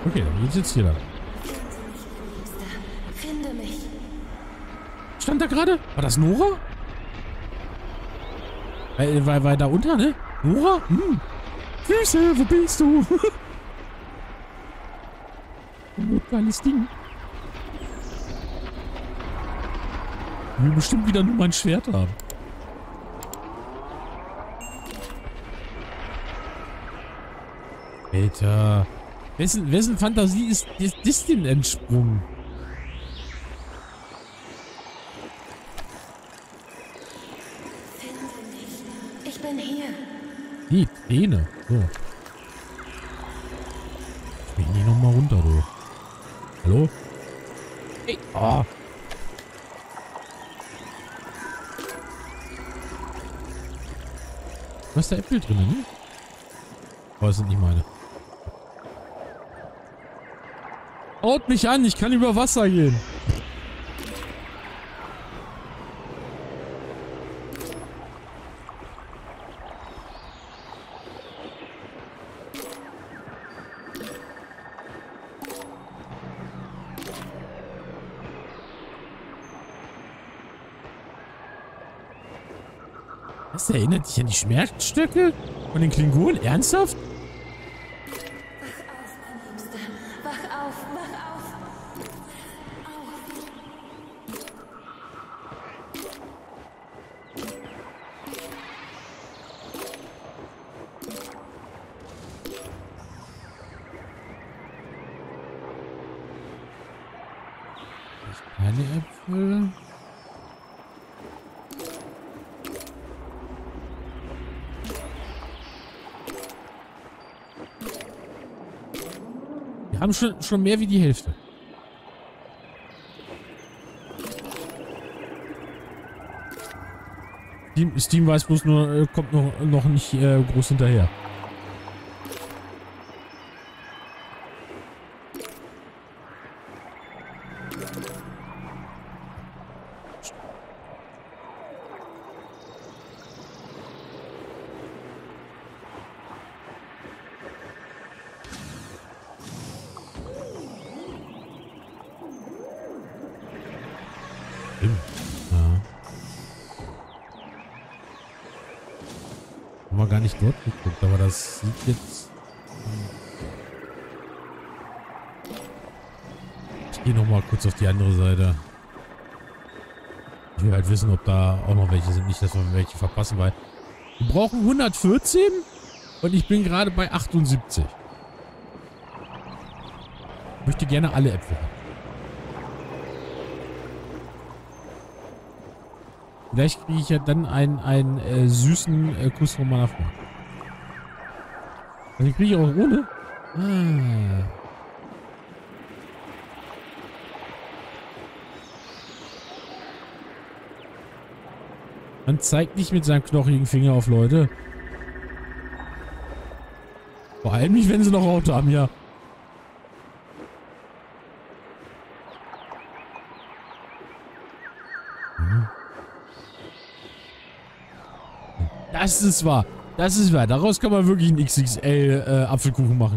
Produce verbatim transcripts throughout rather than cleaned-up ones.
Okay, dann geht's jetzt hier lang. Finde mich. Stand da gerade? War das Nora? Weil, weil, weil da unter, ne? Nora? Hm. Füße, wo bist du? Ein kleines Ding. Ich will bestimmt wieder nur mein Schwert haben. Alter. Wessen, wessen Fantasie ist, ist das denn entsprungen? Finde mich. Ich bin hier. Die Träne. So. Ich bin hier nochmal runter, du. Hallo? Hey. Oh. Was ist da Äpfel drin, ne? Oh, das sind nicht meine. Haut mich an, ich kann über Wasser gehen. Das erinnert dich an die Schmerzstücke von den Klingonen? Ernsthaft? Wach auf, wach auf. Keine Äpfel. Wir haben schon, schon mehr wie die Hälfte. Steam, Steam weiß bloß nur, äh, kommt noch, noch nicht äh, groß hinterher. Ja. Haben wir gar nicht dort geguckt, aber das sieht jetzt... Ich gehe nochmal kurz auf die andere Seite. Ich will halt wissen, ob da auch noch welche sind. Nicht, dass wir welche verpassen, weil wir brauchen hundertvierzehn und ich bin gerade bei achtundsiebzig. Ich möchte gerne alle Äpfel haben. Vielleicht kriege ich ja dann einen, einen äh, süßen äh, Kuss von meiner Frau. Und den kriege ich auch ohne. Ah. Man zeigt nicht mit seinem knochigen Finger auf Leute. Vor allem nicht, wenn sie noch Auto haben, ja. Das ist wahr. Das ist wahr. Daraus kann man wirklich einen X X L äh, Apfelkuchen machen.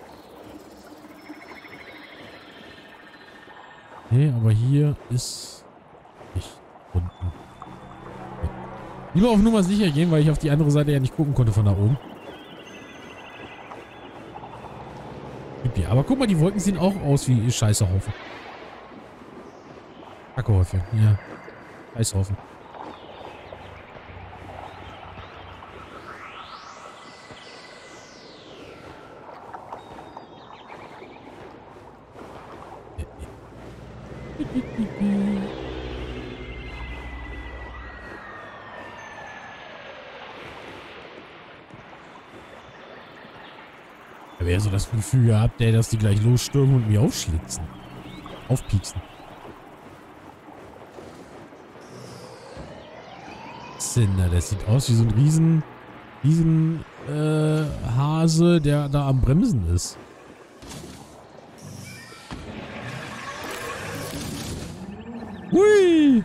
Nee, aber hier ist nicht unten. Okay. Lieber auf Nummer sicher gehen, weil ich auf die andere Seite ja nicht gucken konnte von da oben. Aber guck mal, die Wolken sehen auch aus wie Scheißehaufen. Kackehäufchen, ja. Scheißhaufen. Da wäre so das Gefühl gehabt, ey, dass die gleich losstürmen und mich aufschlitzen. Aufpieksen. Was denn da? Das sieht aus wie so ein riesen, riesen äh, Hase, der da am Bremsen ist. Hui!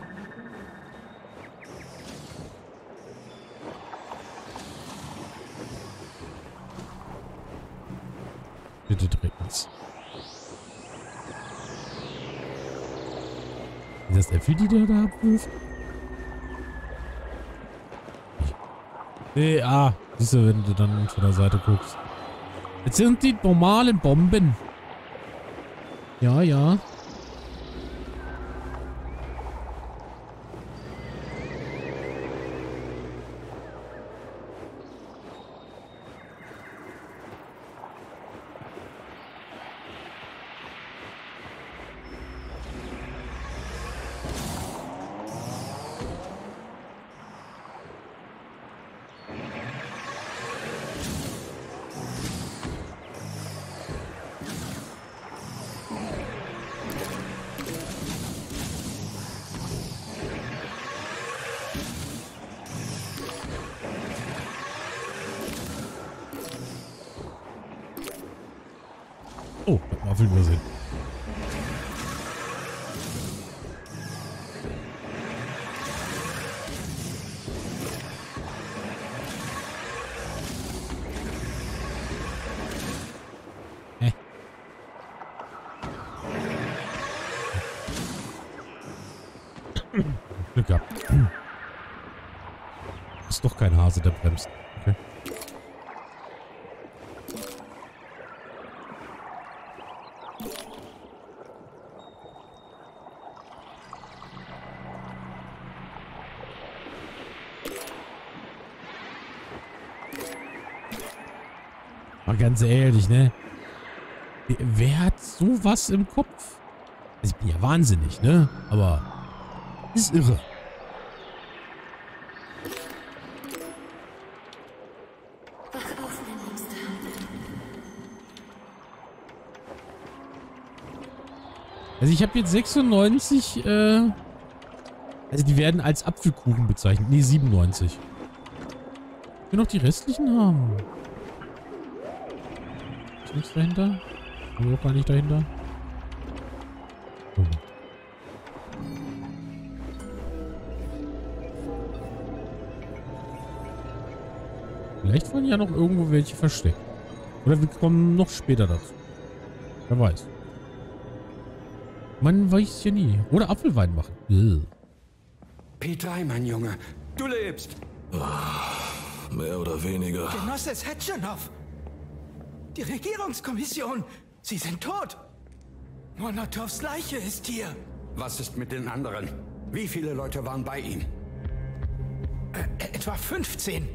Bitte drittens. Ist das Äpfel, die der da abwirft? Nee, ah. Siehst du, wenn du dann von der Seite guckst. Jetzt sind die normalen Bomben. Ja, ja. Oh, ich hab mal viel übersehen. Hä? Glück gehabt. Ist doch kein Hase, der bremst. Okay. Mal ganz ehrlich, ne? Wer hat sowas im Kopf? Ich bin ja wahnsinnig, ne? Aber ist irre. Wach auf, mein Liebster. Also ich habe jetzt sechsundneunzig, äh... Also die werden als Apfelkuchen bezeichnet. Nee, siebenundneunzig. Ich will noch die restlichen haben. Ist nichts dahinter? Haben wir auch gar nicht dahinter? Oh. Vielleicht waren ja noch irgendwo welche versteckt. Oder wir kommen noch später dazu. Wer weiß. Man weiß ja nie. Oder Apfelwein machen. Ugh. P drei, mein Junge. Du lebst. Mehr oder weniger. Genosse Setschenow! Die Regierungskommission! Sie sind tot! Molotows Leiche ist hier! Was ist mit den anderen? Wie viele Leute waren bei ihm? Äh, etwa fünfzehn.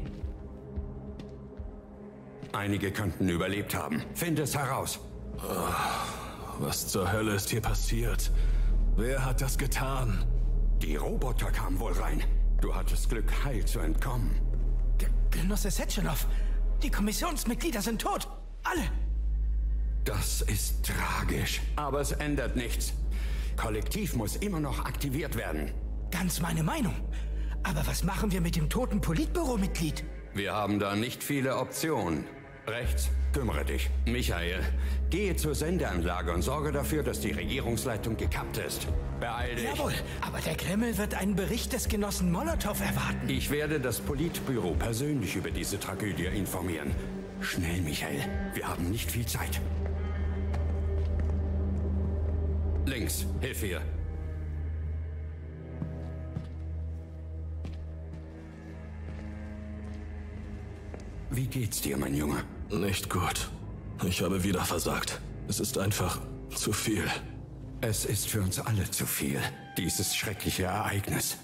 Einige könnten überlebt haben. Find es heraus. Was zur Hölle ist hier passiert? Wer hat das getan? Die Roboter kamen wohl rein. Du hattest Glück, heil zu entkommen. G Genosse Setschenow! Die Kommissionsmitglieder sind tot! Alle! Das ist tragisch. Aber es ändert nichts. Kollektiv muss immer noch aktiviert werden. Ganz meine Meinung. Aber was machen wir mit dem toten Politbüromitglied? Wir haben da nicht viele Optionen. Rechts, kümmere dich. Michael, gehe zur Sendeanlage und sorge dafür, dass die Regierungsleitung gekappt ist. Beeil dich. Jawohl, aber der Kreml wird einen Bericht des Genossen Molotow erwarten. Ich werde das Politbüro persönlich über diese Tragödie informieren. Schnell, Michael. Wir haben nicht viel Zeit. Links, hilf hier. Wie geht's dir, mein Junge? Nicht gut. Ich habe wieder versagt. Es ist einfach zu viel. Es ist für uns alle zu viel, dieses schreckliche Ereignis.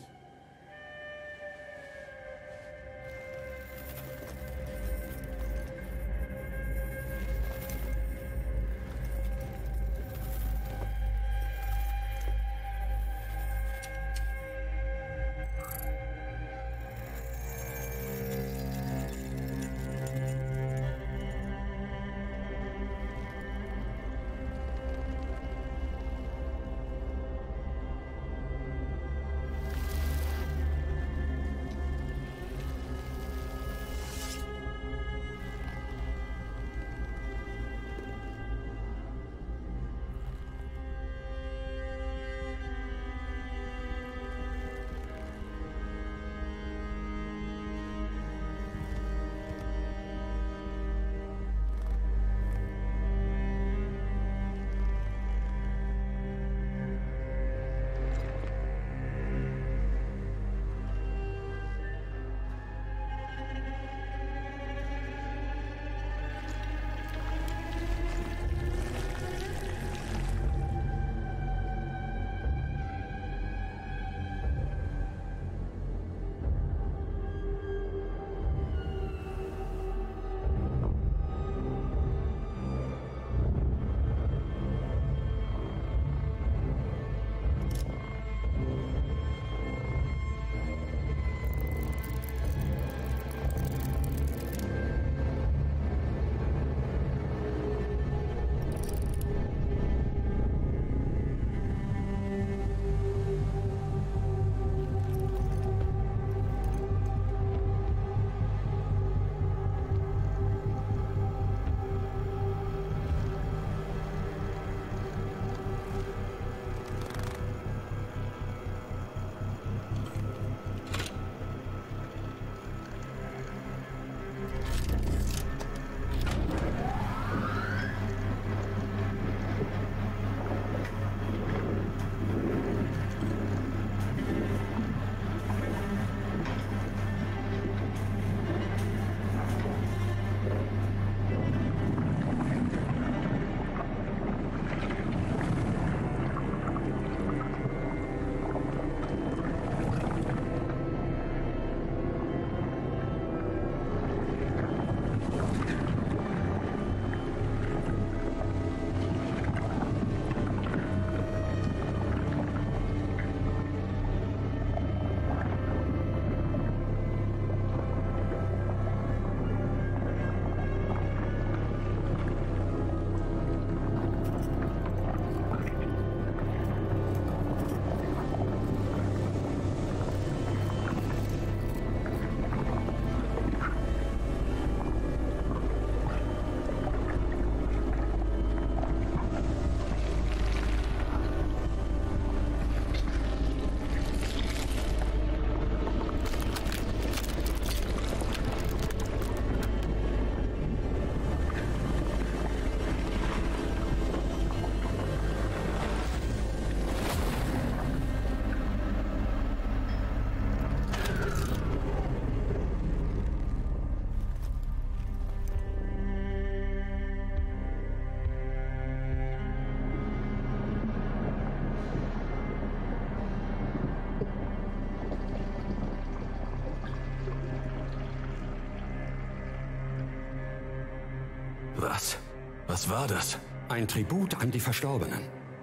Was war das? Ein Tribut an die Verstorbenen.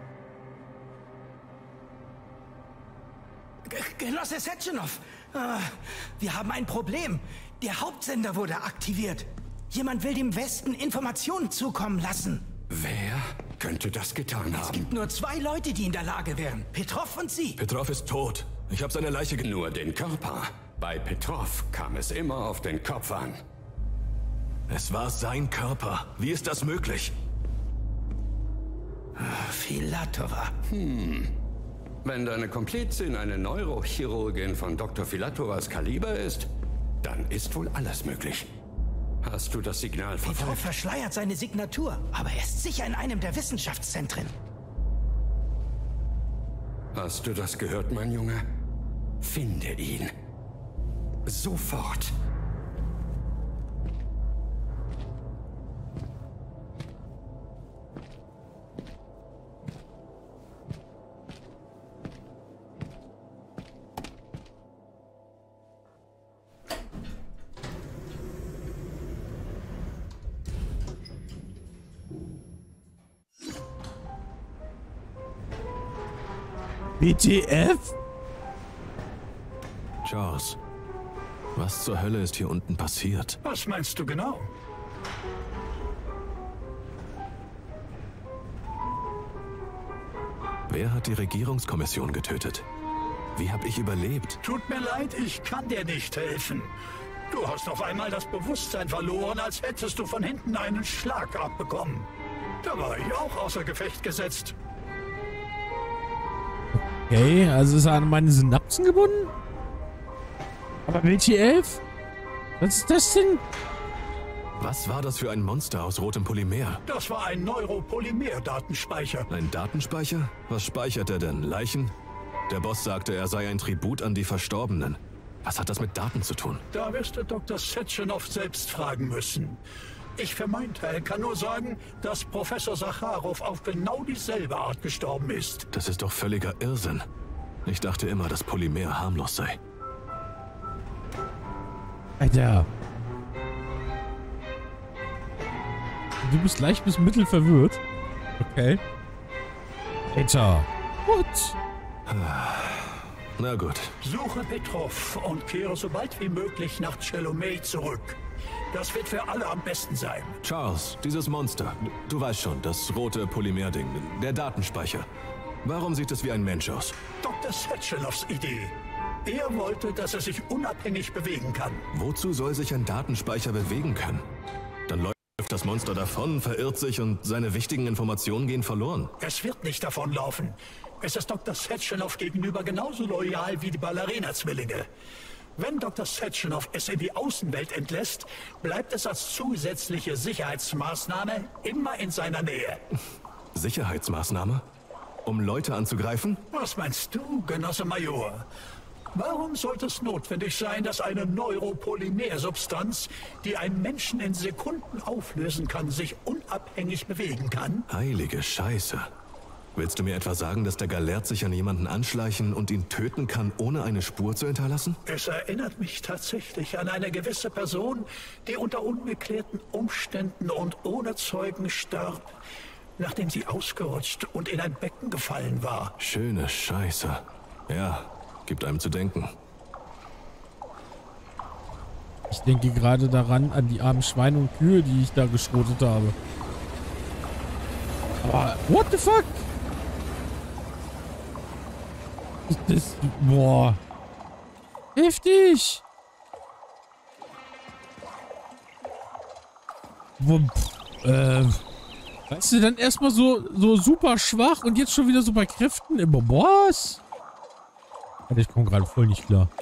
G Genosse Setchenov, äh, wir haben ein Problem. Der Hauptsender wurde aktiviert. Jemand will dem Westen Informationen zukommen lassen. Wer könnte das getan Es haben? gibt nur zwei Leute, die in der Lage wären. Petrov und Sie. Petrov ist tot. Ich habe seine Leiche ge... Nur den Körper. Bei Petrov kam es immer auf den Kopf an. Es war sein Körper. Wie ist das möglich? Filatova. Wenn deine Komplizin eine Neurochirurgin von Doktor Filatovas Kaliber ist, dann ist wohl alles möglich. Hast du das Signal Petrov verfolgt? verschleiert seine Signatur, aber er ist sicher in einem der Wissenschaftszentren. Hast du das gehört, mein Junge? Finde ihn. Sofort. W T F? Charles, was zur Hölle ist hier unten passiert? Was meinst du genau? Wer hat die Regierungskommission getötet? Wie habe ich überlebt? Tut mir leid, ich kann dir nicht helfen. Du hast auf einmal das Bewusstsein verloren, als hättest du von hinten einen Schlag abbekommen. Da war ich auch außer Gefecht gesetzt. Okay, also ist er an meine Synapsen gebunden? Aber W T F? Was ist das denn? Was war das für ein Monster aus rotem Polymer? Das war ein Neuropolymer-Datenspeicher. Ein Datenspeicher? Was speichert er denn? Leichen? Der Boss sagte, er sei ein Tribut an die Verstorbenen. Was hat das mit Daten zu tun? Da wirst du Doktor Setchenov selbst fragen müssen. Ich für meinen Teil kann nur sagen, dass Professor Sacharow auf genau dieselbe Art gestorben ist. Das ist doch völliger Irrsinn. Ich dachte immer, dass Polymer harmlos sei. Alter. Du bist leicht bis mittel verwirrt. Okay. Alter. What? Na gut. Suche Petrov und kehre so bald wie möglich nach Chelomey zurück. Das wird für alle am besten sein. Charles, dieses Monster. Du weißt schon, das rote Polymerding. Der Datenspeicher. Warum sieht es wie ein Mensch aus? Doktor Setchenovs Idee. Er wollte, dass er sich unabhängig bewegen kann. Wozu soll sich ein Datenspeicher bewegen können? Dann läuft das Monster davon, verirrt sich und seine wichtigen Informationen gehen verloren. Es wird nicht davonlaufen. Es ist Doktor Setchenov gegenüber genauso loyal wie die Ballerina-Zwillinge. Wenn Doktor Setchenov es in die Außenwelt entlässt, bleibt es als zusätzliche Sicherheitsmaßnahme immer in seiner Nähe. Sicherheitsmaßnahme? Um Leute anzugreifen? Was meinst du, Genosse Major? Warum sollte es notwendig sein, dass eine Neuropolymersubstanz, die einen Menschen in Sekunden auflösen kann, sich unabhängig bewegen kann? Heilige Scheiße. Willst du mir etwa sagen, dass der Galert sich an jemanden anschleichen und ihn töten kann, ohne eine Spur zu hinterlassen? Es erinnert mich tatsächlich an eine gewisse Person, die unter ungeklärten Umständen und ohne Zeugen starb, nachdem sie ausgerutscht und in ein Becken gefallen war. Schöne Scheiße. Ja, gibt einem zu denken. Ich denke gerade daran, an die armen Schweine und Kühe, die ich da geschrotet habe. Aber, what the fuck? Das, boah. Heftig. Wo, äh, weißt du, dann erstmal so, so super schwach und jetzt schon wieder so bei Kräften. Immer, was? Alter, ich komme gerade voll nicht klar.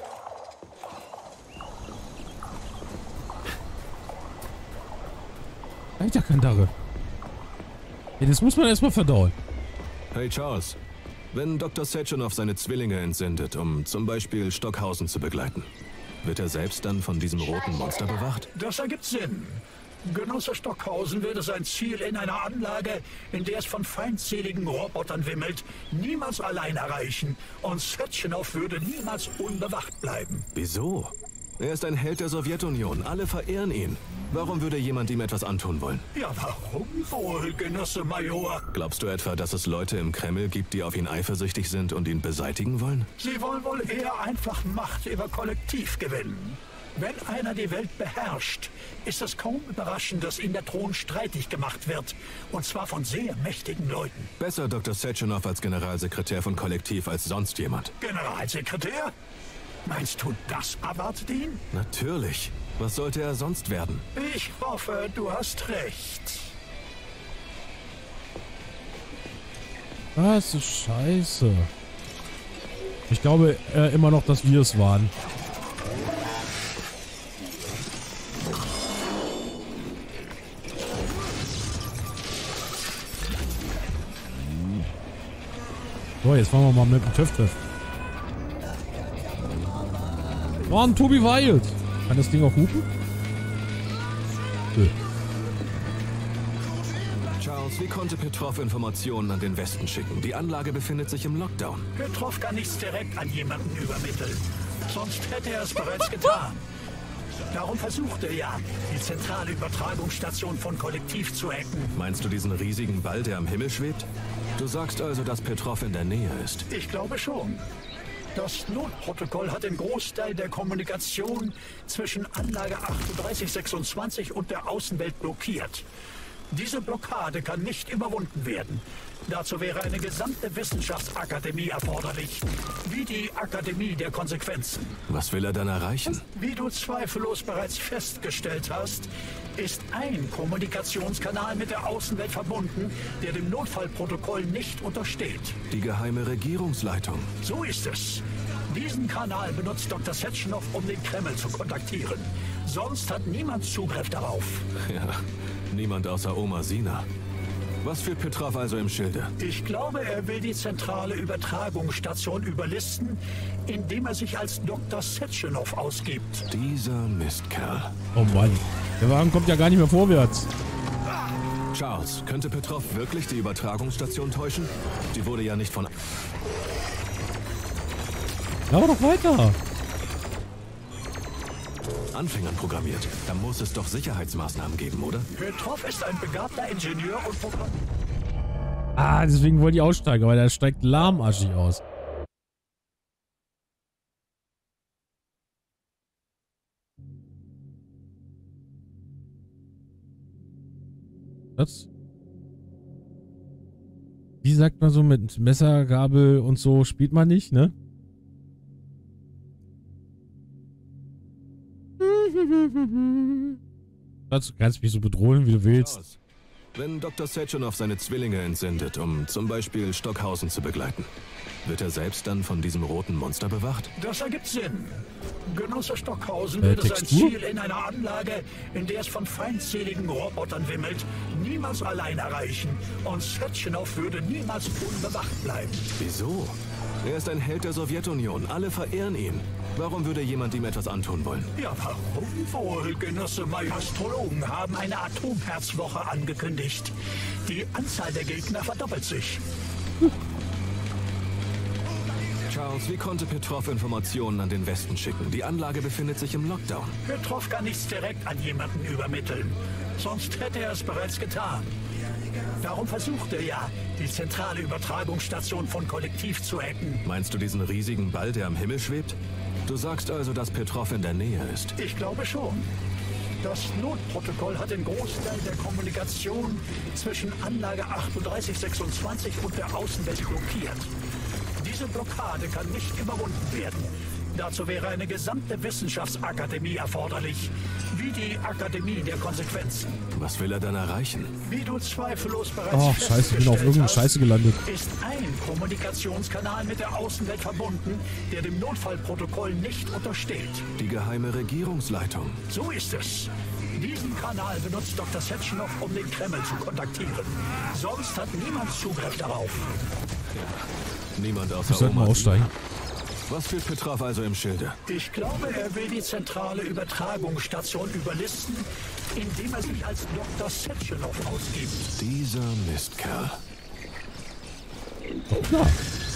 Alter, Kandare. Ja, das muss man erstmal verdauen. Hey Charles, wenn Doktor Setchenov seine Zwillinge entsendet, um zum Beispiel Stockhausen zu begleiten, wird er selbst dann von diesem roten Monster bewacht? Das ergibt Sinn. Genosse Stockhausen würde sein Ziel in einer Anlage, in der es von feindseligen Robotern wimmelt, niemals allein erreichen. Und Setchenov würde niemals unbewacht bleiben. Wieso? Er ist ein Held der Sowjetunion. Alle verehren ihn. Warum würde jemand ihm etwas antun wollen? Ja, warum wohl, Genosse Major? Glaubst du etwa, dass es Leute im Kreml gibt, die auf ihn eifersüchtig sind und ihn beseitigen wollen? Sie wollen wohl eher einfach Macht über Kollektiv gewinnen. Wenn einer die Welt beherrscht, ist es kaum überraschend, dass ihm der Thron streitig gemacht wird. Und zwar von sehr mächtigen Leuten. Besser Doktor Sechenov als Generalsekretär von Kollektiv als sonst jemand. Generalsekretär? Meinst du, das erwartet ihn? Natürlich. Was sollte er sonst werden? Ich hoffe, du hast recht. Was ist scheiße. Ich glaube äh, immer noch, dass wir es waren. So, jetzt fahren wir mal mit dem Töff-Treff. Mann, Tobi Wild! Kann das Ding auch hupen? Nö. Charles, wie konnte Petrov Informationen an den Westen schicken? Die Anlage befindet sich im Lockdown. Petrov kann nichts direkt an jemanden übermitteln. Sonst hätte er es bereits getan. Darum versucht er ja, die zentrale Übertragungsstation von Kollektiv zu hacken. Meinst du diesen riesigen Ball, der am Himmel schwebt? Du sagst also, dass Petrov in der Nähe ist. Ich glaube schon. Das Notprotokoll hat den Großteil der Kommunikation zwischen Anlage achtunddreißig sechsundzwanzig und der Außenwelt blockiert. Diese Blockade kann nicht überwunden werden. Dazu wäre eine gesamte Wissenschaftsakademie erforderlich, wie die Akademie der Konsequenzen. Was will er dann erreichen? Wie du zweifellos bereits festgestellt hast, ist ein Kommunikationskanal mit der Außenwelt verbunden, der dem Notfallprotokoll nicht untersteht. Die geheime Regierungsleitung. So ist es. Diesen Kanal benutzt Doktor Sechenov, um den Kreml zu kontaktieren. Sonst hat niemand Zugriff darauf. Ja, niemand außer Oma Sina. Was führt Petrov also im Schilde? Ich glaube, er will die zentrale Übertragungsstation überlisten, indem er sich als Doktor Sechenov ausgibt. Dieser Mistkerl. Oh Mann. Der Wagen kommt ja gar nicht mehr vorwärts. Charles, könnte Petrov wirklich die Übertragungsstation täuschen? Die wurde ja nicht von... Lauf doch weiter. Anfängern programmiert. Da muss es doch Sicherheitsmaßnahmen geben, oder? Petrov ist ein begabter Ingenieur und Programmierer. Ah, deswegen wollte ich aussteigen, weil der steigt lahmarschig aus. Das? Wie sagt man so, mit Messer, Gabel und so spielt man nicht, ne? Du kannst mich so bedrohen, wie du willst. Wenn Doktor Sechenov seine Zwillinge entsendet, um zum Beispiel Stockhausen zu begleiten, wird er selbst dann von diesem roten Monster bewacht? Das ergibt Sinn. Genosse Stockhausen Äh, würde sein Textur? Ziel in einer Anlage, in der es von feindseligen Robotern wimmelt, niemals allein erreichen. Und Sechenov würde niemals unbewacht bleiben. Wieso? Er ist ein Held der Sowjetunion. Alle verehren ihn. Warum würde jemand ihm etwas antun wollen? Ja, warum wohl, Genosse Major? Astrologen haben eine Atomherzwoche angekündigt. Die Anzahl der Gegner verdoppelt sich. Charles, wie konnte Petrov Informationen an den Westen schicken? Die Anlage befindet sich im Lockdown. Petrov kann nichts direkt an jemanden übermitteln. Sonst hätte er es bereits getan. Darum versucht er ja, die zentrale Übertragungsstation von Kollektiv zu hacken. Meinst du diesen riesigen Ball, der am Himmel schwebt? Du sagst also, dass Petrov in der Nähe ist. Ich glaube schon. Das Notprotokoll hat den Großteil der Kommunikation zwischen Anlage achtunddreißig sechsundzwanzig und der Außenwelt blockiert. Diese Blockade kann nicht überwunden werden. Dazu wäre eine gesamte Wissenschaftsakademie erforderlich, wie die Akademie der Konsequenzen. Was will er dann erreichen? Wie du zweifellos bereits Oh, scheiße, ich bin auf irgendeine hast, Scheiße gelandet. ist ein Kommunikationskanal mit der Außenwelt verbunden, der dem Notfallprotokoll nicht untersteht. Die geheime Regierungsleitung. So ist es. Diesen Kanal benutzt Doktor Sechenov, um den Kreml zu kontaktieren. Sonst hat niemand Zugriff darauf. Niemand Ich außer sollte mal Oma aussteigen. Sina. Was führt Petrov also im Schilde? Ich glaube, er will die zentrale Übertragungsstation überlisten, indem er sich als Doktor Sechenov ausgibt. Dieser Mistkerl. Ja.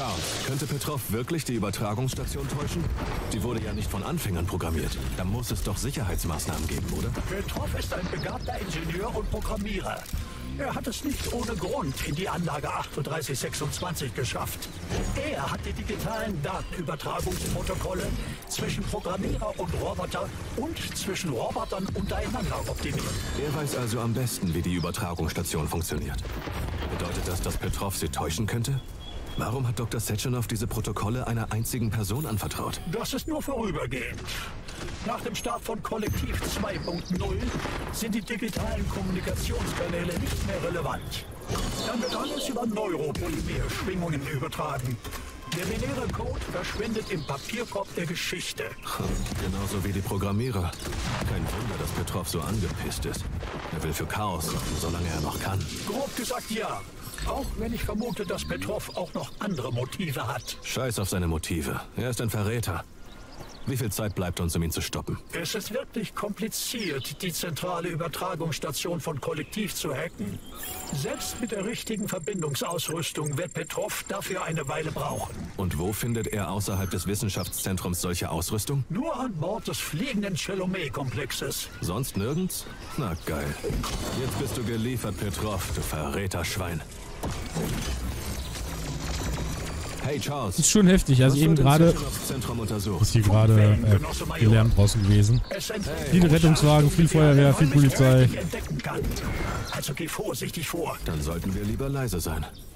Charles, könnte Petrov wirklich die Übertragungsstation täuschen? Die wurde ja nicht von Anfängern programmiert. Da muss es doch Sicherheitsmaßnahmen geben, oder? Petrov ist ein begabter Ingenieur und Programmierer. Er hat es nicht ohne Grund in die Anlage achtunddreißig sechsundzwanzig geschafft. Er hat die digitalen Datenübertragungsprotokolle zwischen Programmierer und Roboter und zwischen Robotern untereinander optimiert. Er weiß also am besten, wie die Übertragungsstation funktioniert. Bedeutet das, dass Petrov sie täuschen könnte? Warum hat Doktor Sechenov diese Protokolle einer einzigen Person anvertraut? Das ist nur vorübergehend. Nach dem Start von Kollektiv zwei Punkt null sind die digitalen Kommunikationskanäle nicht mehr relevant. Dann wird alles über Neuropolymer-Schwingungen übertragen. Der binäre Code verschwindet im Papierkorb der Geschichte. Genauso wie die Programmierer. Kein Wunder, dass Petrov so angepisst ist. Er will für Chaos sorgen, solange er noch kann. Grob gesagt ja. Auch wenn ich vermute, dass Petrov auch noch andere Motive hat. Scheiß auf seine Motive. Er ist ein Verräter. Wie viel Zeit bleibt uns, um ihn zu stoppen? Es ist wirklich kompliziert, die zentrale Übertragungsstation von Kollektiv zu hacken. Selbst mit der richtigen Verbindungsausrüstung wird Petrov dafür eine Weile brauchen. Und wo findet er außerhalb des Wissenschaftszentrums solche Ausrüstung? Nur an Bord des fliegenden Chelomey-Komplexes. Sonst nirgends? Na geil. Jetzt bist du geliefert, Petrov, du Verräterschwein. Hey Charles. Das ist schon heftig. Also eben gerade ist hier gerade äh, viel Lärm draußen gewesen. Viele Rettungswagen, viel Feuerwehr, viel Polizei. Also geh vorsichtig vor. Dann sollten wir lieber leise sein.